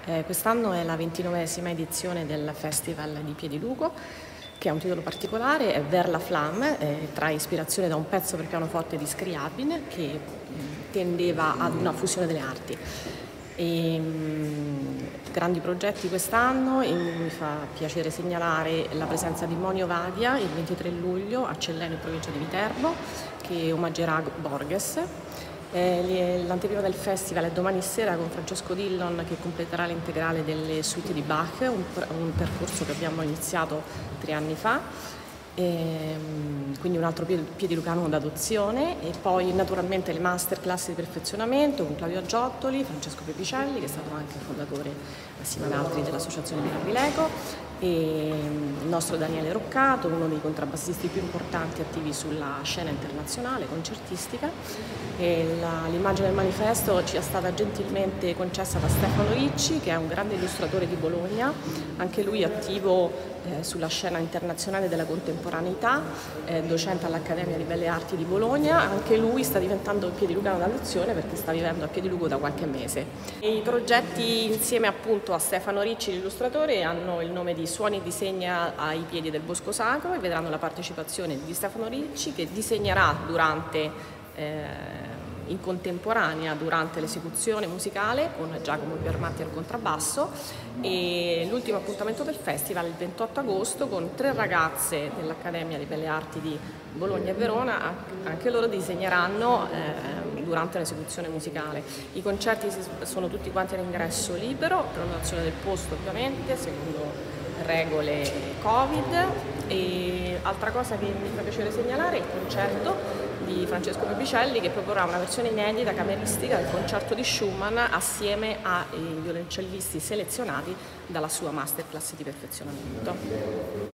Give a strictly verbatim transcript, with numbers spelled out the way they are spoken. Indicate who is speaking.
Speaker 1: Eh, quest'anno è la ventinovesima edizione del Festival di Piedilugo, che ha un titolo particolare, è Vers la flamme, eh, trae ispirazione da un pezzo per pianoforte di Scriabin che mh, tendeva ad una fusione delle arti. E, mh, grandi progetti quest'anno, e mi fa piacere segnalare la presenza di Monio Vadia il ventitré luglio a Celleno in provincia di Viterbo, che omaggerà Borges. Eh, L'anteprima del festival è domani sera con Francesco Dillon, che completerà l'integrale delle suite di Bach, un, un percorso che abbiamo iniziato tre anni fa. E, quindi un altro piedilucano d'adozione, e poi naturalmente le masterclass di perfezionamento con Claudio Aggiottoli, Francesco Pepicelli, che è stato anche fondatore assieme ad altri dell'associazione Mirabile, e il nostro Daniele Roccato, uno dei contrabbassisti più importanti attivi sulla scena internazionale concertistica. L'immagine del manifesto ci è stata gentilmente concessa da Stefano Ricci, che è un grande illustratore di Bologna, anche lui attivo eh, sulla scena internazionale della contemporaneità, eh, docente all'Accademia di Belle Arti di Bologna. Anche lui sta diventando un piedilucano d'adozione perché sta vivendo a Piedilugo da qualche mese. E i progetti insieme appunto a Stefano Ricci, l'illustratore, hanno il nome di Suoni Disegna ai piedi del Bosco Sacro, e vedranno la partecipazione di Stefano Ricci, che disegnerà durante eh, in contemporanea durante l'esecuzione musicale con Giacomo Piermatti al contrabbasso. E l'ultimo appuntamento del festival il ventotto agosto con tre ragazze dell'Accademia di Belle Arti di Bologna e Verona, anche loro disegneranno eh, durante l'esecuzione musicale. I concerti sono tutti quanti all'ingresso libero, prenotazione del posto ovviamente secondo regole Covid. E altra cosa che mi fa piacere segnalare è il concerto di Francesco Pepicelli, che proporrà una versione inedita cameristica del concerto di Schumann assieme ai violoncellisti selezionati dalla sua masterclass di perfezionamento.